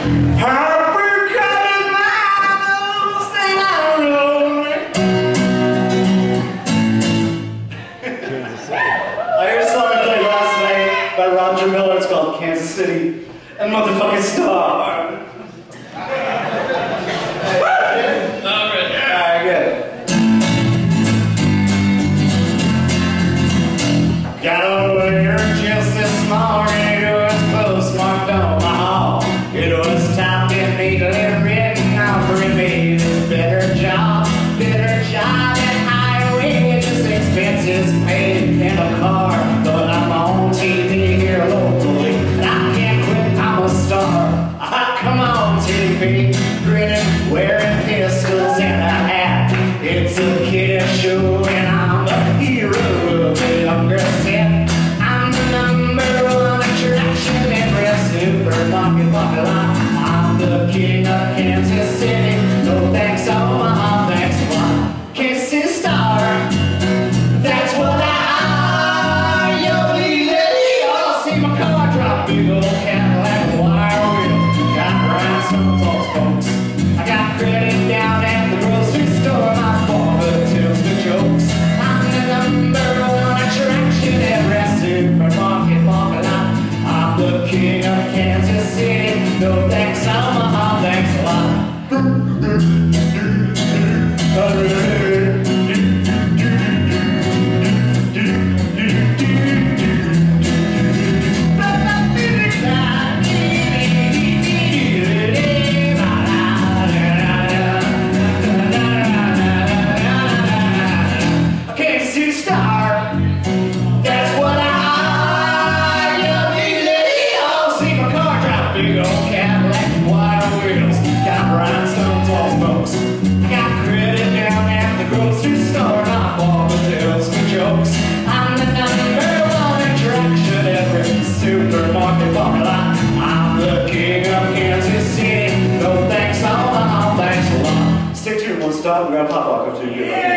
By Roger Miller, it's called Kansas City and Motherfucking Star. Alright, good. Got over here just this morning, it was postmarked on my hall. It was typed in neatly written, offering me this better job and higher wages, expenses paid in a car. But I'm on TV here locally, and I can't quit, I'm a star. Come on TV, grinning, wearing pistols and a hat. It's a kid show and I'm the hero of the younger set. I'm the #1 attraction in every supermarket parking lot. I'm the king of Kansas City, no thanks Omaha, thanks what? Kansas City Star, that's what I are. Yo, lady, I'll see my car drop, big old Cadillac wire wheel. Got rhinestones on spokes. I got credit down at the grocery store. My father tells the jokes. I'm the #1 attraction in every supermarket parking lot. I'm the king of Kansas City, no thanks Omaha, thanks a lot. Big old Cadillac and wire wheels. Got rhinestones on spokes. I got credit down at the grocery store. My father tells me jokes. I'm the #1 attraction every supermarket parking lot. I'm the king of Kansas City. No thanks Omaha, thanks a lot. Stick to your one stop and grab hot walk up to you.